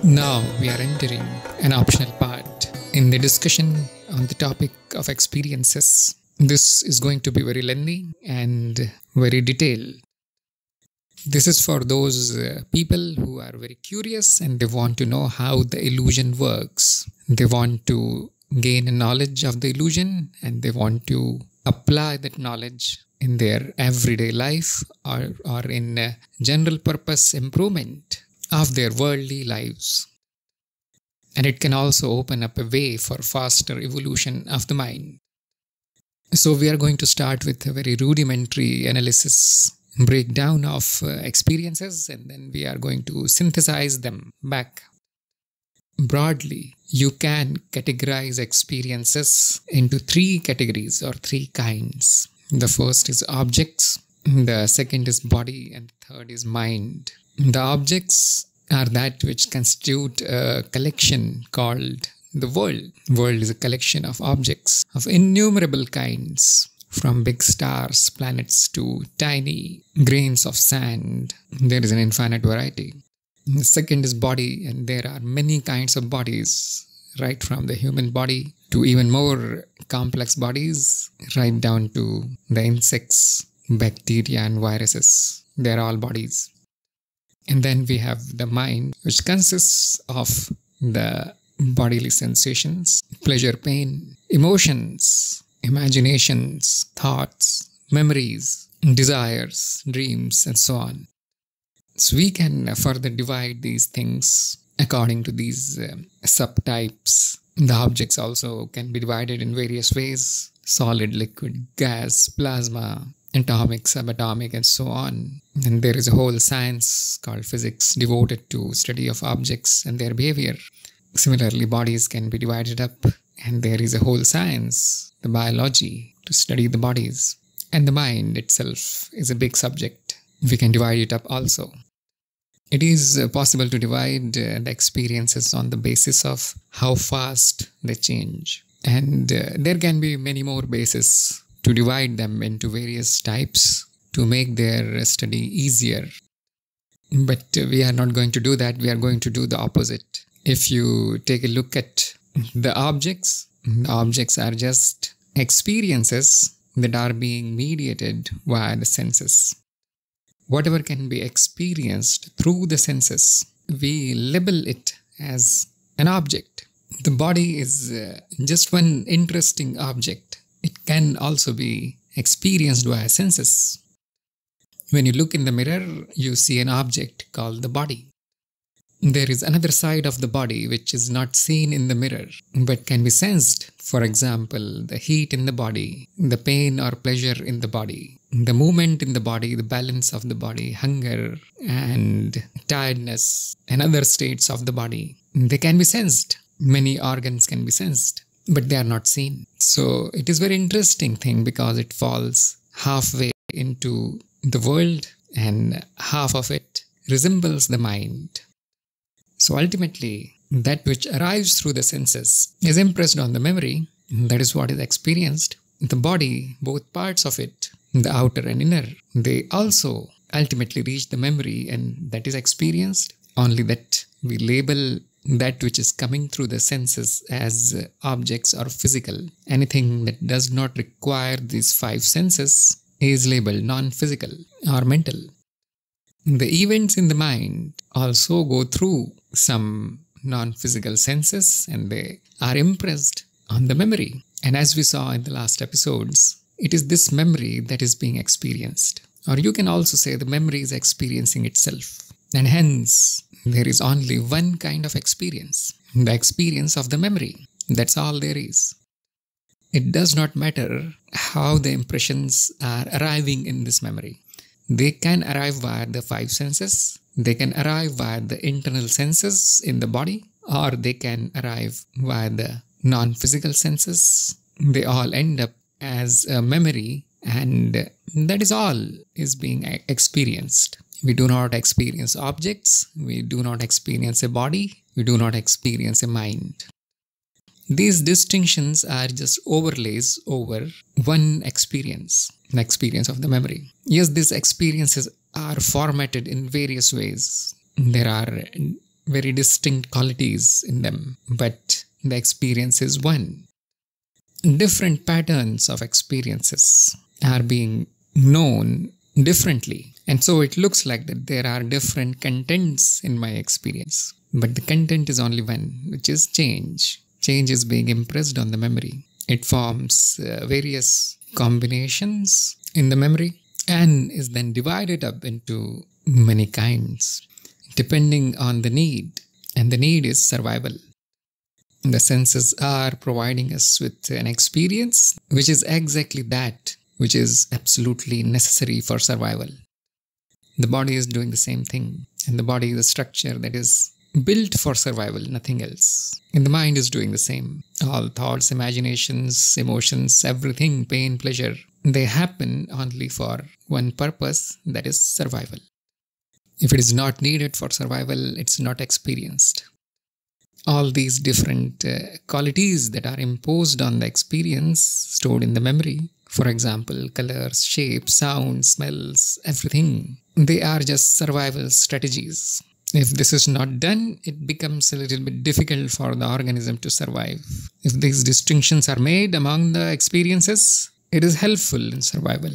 Now we are entering an optional part in the discussion on the topic of experiences. This is going to be very lengthy and very detailed. This is for those people who are very curious and they want to know how the illusion works. They want to gain a knowledge of the illusion and they want to apply that knowledge in their everyday life or in general purpose improvement of their worldly lives. And it can also open up a way for faster evolution of the mind. So we are going to start with a very rudimentary analysis, breakdown of experiences, and then we are going to synthesize them back. Broadly, you can categorize experiences into three categories or three kinds. The first is objects, the second is body, and the third is mind. The objects are that which constitute a collection called the world. World is a collection of objects of innumerable kinds, from big stars, planets to tiny grains of sand. There is an infinite variety. The second is body, and there are many kinds of bodies, right from the human body to even more complex bodies, right down to the insects, bacteria and viruses. They are all bodies. And then we have the mind, which consists of the bodily sensations, pleasure, pain, emotions, imaginations, thoughts, memories, desires, dreams, and so on. So we can further divide these things according to these subtypes. The objects also can be divided in various ways: solid, liquid, gas, plasma, atomic, subatomic, and so on. And there is a whole science called physics devoted to study of objects and their behavior. Similarly, bodies can be divided up, and there is a whole science, the biology, to study the bodies. And the mind itself is a big subject. We can divide it up also. It is possible to divide the experiences on the basis of how fast they change. And there can be many more bases to divide them into various types to make their study easier. But we are not going to do that. We are going to do the opposite. If you take a look at the objects are just experiences that are being mediated via the senses. Whatever can be experienced through the senses, we label it as an object. The body is just one interesting object. It can also be experienced via senses. When you look in the mirror, you see an object called the body. There is another side of the body which is not seen in the mirror but can be sensed. For example, the heat in the body, the pain or pleasure in the body, the movement in the body, the balance of the body, hunger and tiredness and other states of the body. They can be sensed. Many organs can be sensed, but they are not seen. So it is a very interesting thing because it falls halfway into the world and half of it resembles the mind. So ultimately, that which arrives through the senses is impressed on the memory. That is what is experienced. The body, both parts of it, the outer and inner, they also ultimately reach the memory and that is experienced. Only that we label that which is coming through the senses as objects or physical. Anything that does not require these five senses is labeled non-physical or mental. The events in the mind also go through some non-physical senses and they are impressed on the memory. And as we saw in the last episodes, it is this memory that is being experienced. Or you can also say the memory is experiencing itself. And hence, there is only one kind of experience, the experience of the memory. That's all there is. It does not matter how the impressions are arriving in this memory. They can arrive via the five senses, they can arrive via the internal senses in the body, or they can arrive via the non-physical senses. They all end up as a memory, and that is all is being experienced. We do not experience objects, we do not experience a body, we do not experience a mind. These distinctions are just overlays over one experience, the experience of the memory. Yes, these experiences are formatted in various ways. There are very distinct qualities in them, but the experience is one. Different patterns of experiences are being known differently. And so it looks like that there are different contents in my experience. But the content is only one, which is change. Change is being impressed on the memory. It forms various combinations in the memory and is then divided up into many kinds, depending on the need. And the need is survival. The senses are providing us with an experience which is exactly that which is absolutely necessary for survival. The body is doing the same thing, and the body is a structure that is built for survival, nothing else. And the mind is doing the same. All thoughts, imaginations, emotions, everything, pain, pleasure, they happen only for one purpose, that is survival. If it is not needed for survival, it's not experienced. All these different qualities that are imposed on the experience stored in the memory, for example, colors, shapes, sounds, smells, everything, they are just survival strategies. If this is not done, it becomes a little bit difficult for the organism to survive. If these distinctions are made among the experiences, it is helpful in survival.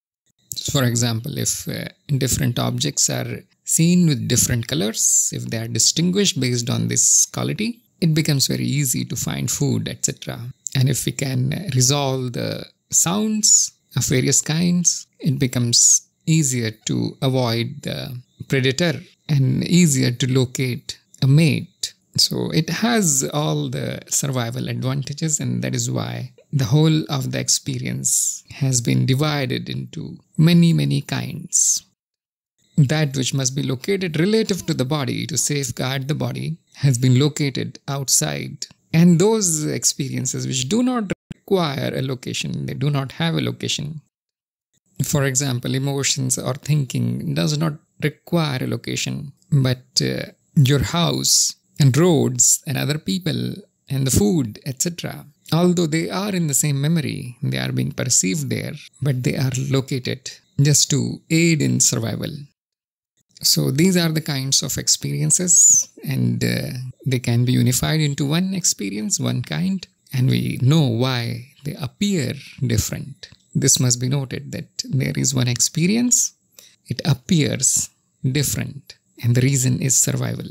For example, if different objects are seen with different colors, if they are distinguished based on this quality, it becomes very easy to find food, etc. And if we can resolve the sounds of various kinds, it becomes easier to avoid the predator and easier to locate a mate. So it has all the survival advantages, and that is why the whole of the experience has been divided into many, many kinds. That which must be located relative to the body to safeguard the body has been located outside. And those experiences which do not require a location, they do not have a location. For example, emotions or thinking does not require a location, but your house and roads and other people and the food, etc. Although they are in the same memory, they are being perceived there, but they are located just to aid in survival. So these are the kinds of experiences, and they can be unified into one experience, one kind, and we know why they appear different. This must be noted that there is one experience, it appears different, and the reason is survival.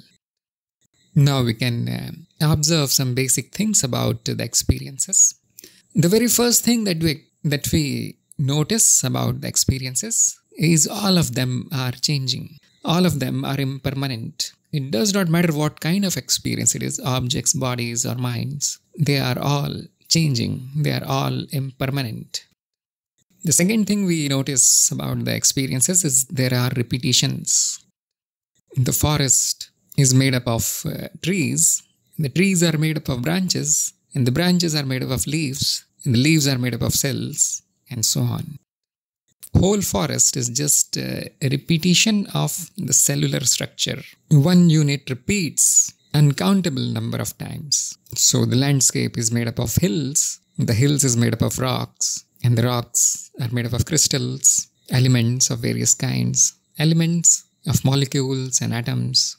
Now we can observe some basic things about the experiences. The very first thing that we notice about the experiences is all of them are changing. All of them are impermanent. It does not matter what kind of experience it is, objects, bodies, or minds. They are all changing. They are all impermanent. The second thing we notice about the experiences is there are repetitions. The forest is made up of trees. The trees are made up of branches, and the branches are made up of leaves, and the leaves are made up of cells, and so on. Whole forest is just a repetition of the cellular structure. One unit repeats uncountable number of times. So the landscape is made up of hills, the hills is made up of rocks, and the rocks are made up of crystals, elements of various kinds, elements of molecules and atoms,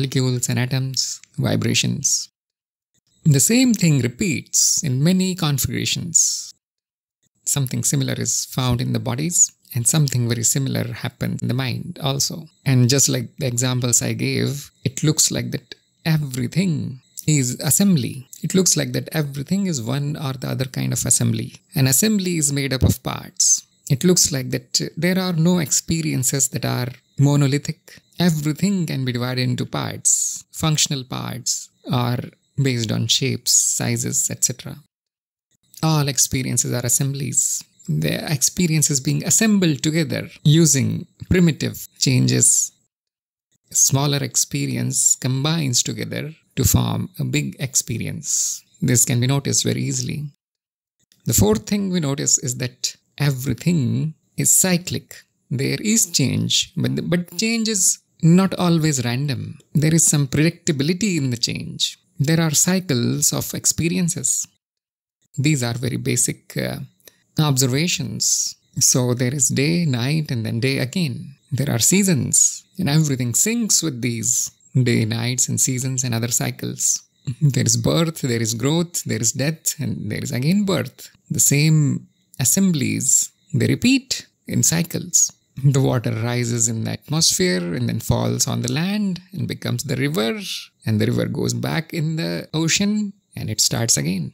vibrations. The same thing repeats in many configurations. Something similar is found in the bodies, and something very similar happens in the mind also. And just like the examples I gave, it looks like that everything is assembly. It looks like that everything is one or the other kind of assembly. An assembly is made up of parts. It looks like that there are no experiences that are monolithic. Everything can be divided into parts. Functional parts are based on shapes, sizes, etc. All experiences are assemblies. The experience is being assembled together using primitive changes. A smaller experience combines together to form a big experience. This can be noticed very easily. The fourth thing we notice is that everything is cyclic. There is change, but change is not always random. There is some predictability in the change. There are cycles of experiences. These are very basic observations. So there is day, night, and then day again. There are seasons, and everything syncs with these. day, nights, and seasons and other cycles. There is birth, there is growth, there is death, and there is again birth. The same assemblies, they repeat in cycles. The water rises in the atmosphere and then falls on the land and becomes the river, and the river goes back in the ocean and it starts again.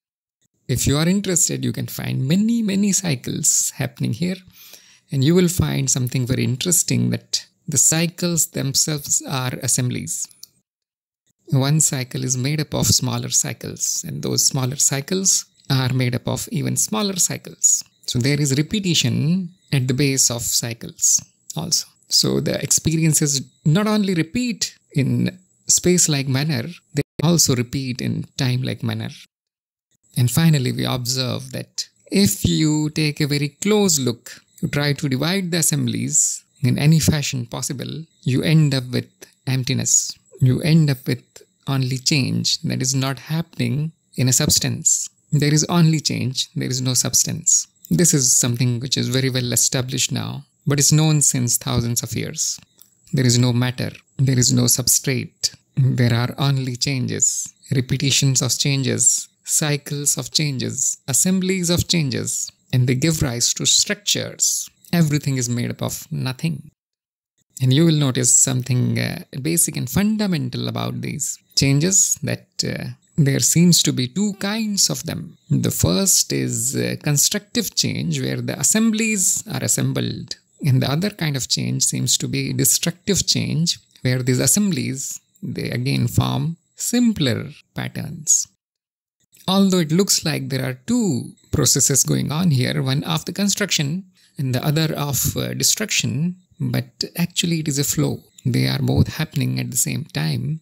If you are interested, you can find many cycles happening here, and you will find something very interesting, that the cycles themselves are assemblies. One cycle is made up of smaller cycles, and those smaller cycles are made up of even smaller cycles. So there is repetition at the base of cycles also. So the experiences not only repeat in space-like manner, they also repeat in time-like manner. And finally, we observe that if you take a very close look, you try to divide the assemblies in any fashion possible, you end up with emptiness. You end up with only change that is not happening in a substance. There is only change, there is no substance. This is something which is very well established now, but it's known since thousands of years. There is no matter, there is no substrate. There are only changes, repetitions of changes, cycles of changes, assemblies of changes, and they give rise to structures. Everything is made up of nothing. And you will notice something basic and fundamental about these changes, that there seems to be two kinds of them. The first is constructive change, where the assemblies are assembled. And the other kind of change seems to be destructive change, where these assemblies, they again form simpler patterns. Although it looks like there are two processes going on here, one of the construction and the other of destruction, but actually it is a flow. They are both happening at the same time.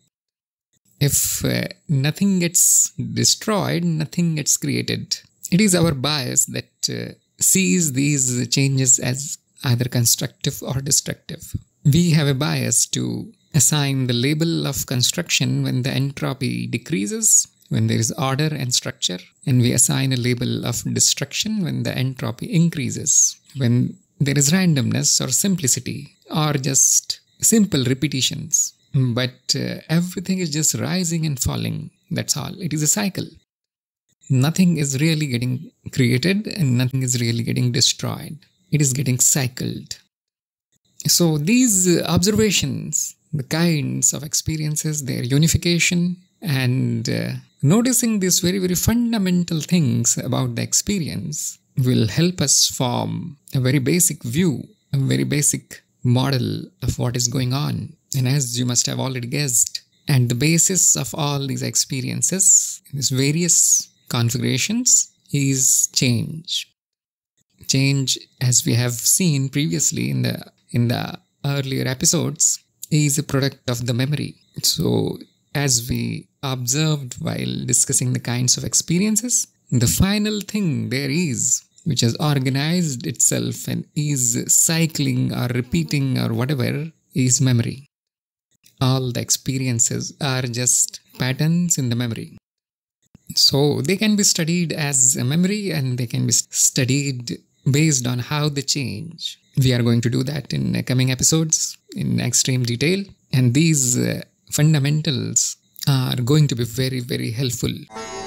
If nothing gets destroyed, nothing gets created. It is our bias that sees these changes as either constructive or destructive. We have a bias to assign the label of construction when the entropy decreases, when there is order and structure, and we assign a label of destruction when the entropy increases, when there is randomness or simplicity or just simple repetitions. But everything is just rising and falling. That's all. It is a cycle. Nothing is really getting created and nothing is really getting destroyed. It is getting cycled. So these observations, the kinds of experiences, their unification, and noticing these very fundamental things about the experience will help us form a very basic view, a very basic model of what is going on. And as you must have already guessed, at the basis of all these experiences, these various configurations, is change. Change, as we have seen previously in the earlier episodes, is a product of the memory. So as we observed while discussing the kinds of experiences, the final thing there is, which has organized itself and is cycling or repeating or whatever, is memory. All the experiences are just patterns in the memory. So they can be studied as a memory and they can be studied based on how they change. We are going to do that in coming episodes in extreme detail. And these fundamentals are going to be very helpful.